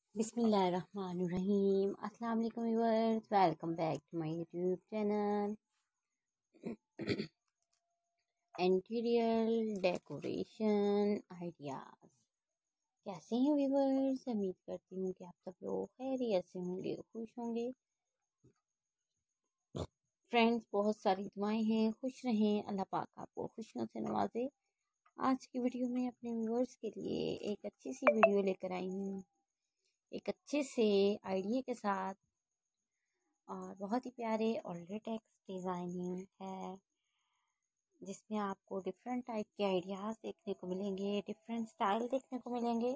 बिस्मिल्लाहिर्रहमानिर्रहीम। अस्सलाम वालेकुम viewers, welcome back to my YouTube channel. Interior decoration ideas कैसे हैं व्यूअर्स? उम्मीद करती हूँ कि आप सब लोग खैरियत से होंगे, खुश होंगे। फ्रेंड्स, बहुत सारी दुआएं हैं, खुश रहें, अल्लाह पाक आपको खुशियों से नवाजे। आज की वीडियो में अपने व्यूअर्स के लिए एक अच्छी सी वीडियो लेकर आई हूँ, एक अच्छे से आइडिया के साथ, और बहुत ही प्यारे और लेटेक्स डिज़ाइनिंग है, जिसमें आपको डिफरेंट टाइप के आइडियाज़ देखने को मिलेंगे, डिफरेंट स्टाइल देखने को मिलेंगे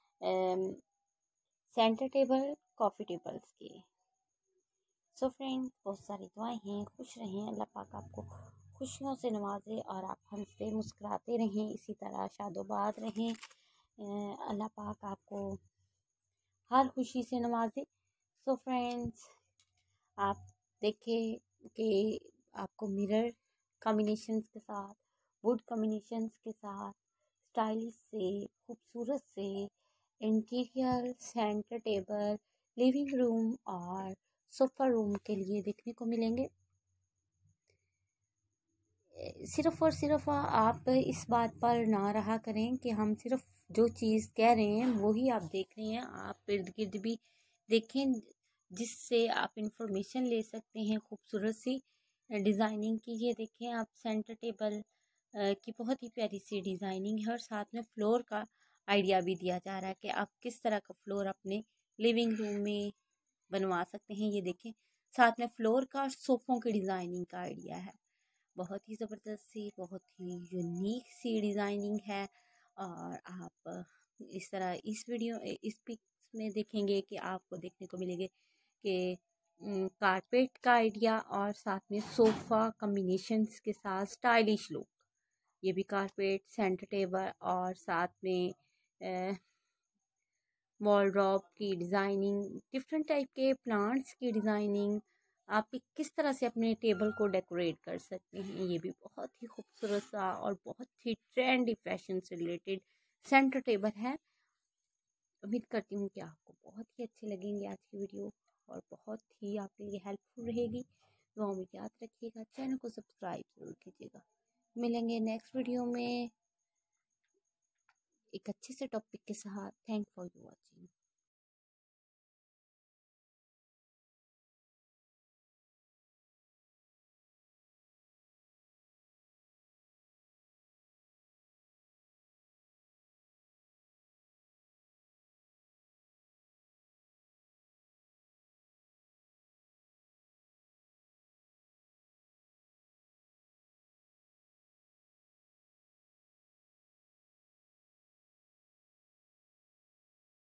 सेंटर टेबल, कॉफ़ी टेबल्स के। सो फ्रेंड्स, बहुत सारी दुआएं हैं, खुश रहें, अल्लाह पाक आपको खुशियों से नवाजे और आप हंसते मुस्कुराते रहें, इसी तरह शादोबाद रहें। अल्लाह पाक आपको हर खुशी से नवाजे। सो फ्रेंड्स, आप देखें कि आपको मिरर कॉम्बिनेशंस के साथ, वुड कॉम्बिनेशंस के साथ, स्टाइलिश से, खूबसूरत से interior centre table, living room और सोफ़ा रूम के लिए देखने को मिलेंगे। सिर्फ़ और सिर्फ आप इस बात पर ना रहा करें कि हम सिर्फ जो चीज़ कह रहे हैं वही आप देख रहे हैं। आप इर्द गिर्द भी देखें, जिससे आप इंफॉर्मेशन ले सकते हैं खूबसूरत सी डिज़ाइनिंग की। ये देखें आप, सेंटर टेबल की बहुत ही प्यारी सी डिज़ाइनिंग है, और साथ में फ्लोर का आइडिया भी दिया जा रहा है कि आप किस तरह का फ्लोर अपने लिविंग रूम में बनवा सकते हैं। ये देखें, साथ में फ्लोर का और सोफ़ों की डिज़ाइनिंग का आइडिया है। बहुत ही ज़बरदस्त सी, बहुत ही यूनिक सी डिज़ाइनिंग है। और आप इस तरह इस पिक्स में देखेंगे कि आपको देखने को मिलेंगे कि कारपेट का आइडिया और साथ में सोफ़ा कॉम्बिनेशंस के साथ स्टाइलिश लुक। ये भी कारपेट, सेंटर टेबल और साथ में वॉलड्रॉप की डिज़ाइनिंग, डिफरेंट टाइप के प्लांट्स की डिज़ाइनिंग। आप किस तरह से अपने टेबल को डेकोरेट कर सकते हैं, ये भी बहुत ही खूबसूरत सा और बहुत ही ट्रेंडी फैशन से रिलेटेड सेंटर टेबल है। उम्मीद करती हूँ कि आपको बहुत ही अच्छे लगेंगे आज की वीडियो, और बहुत ही आपके लिए हेल्पफुल रहेगी। दुआओं में याद रखिएगा, चैनल को सब्सक्राइब जरूर कीजिएगा। मिलेंगे नेक्स्ट वीडियो में एक अच्छे से टॉपिक के साथ। Thank for watching.